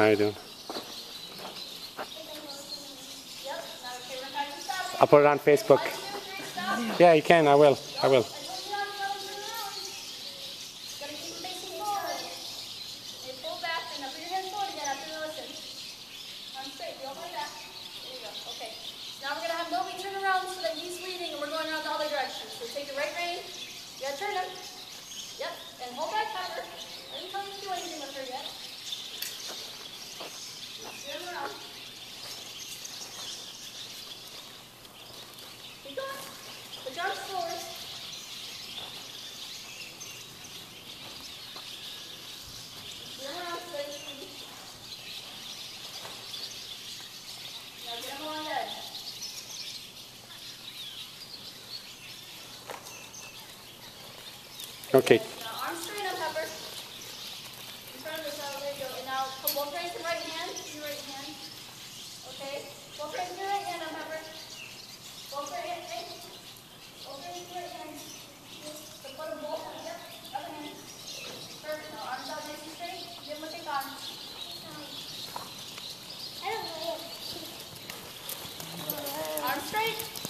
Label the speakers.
Speaker 1: How you doing? I'll put it on Facebook. Yeah, you can. I will. I will.
Speaker 2: Now we're going to have Moby turn around so that he's leading and we're going around the other direction. So take the right rein. You got to turn him. Yep. And hold that cover. I didn't tell you to do anything with her yet. Turn around. Keep going. Put your arms forward. Turn around so that he's leading. Now get him along the edge.
Speaker 1: Okay.
Speaker 2: Now arms straight up, Pepper. In front of the saddle, there you go. And now put both reins in right hand. Your right hand. Okay. Both reins in your right hand, Pepper. Both right hand. Both reins in your right hand. So put them both on. Yep. Other hand. Perfect. Now arms out nice and straight. Give them a kick on.
Speaker 3: I don't know.
Speaker 2: Arms straight.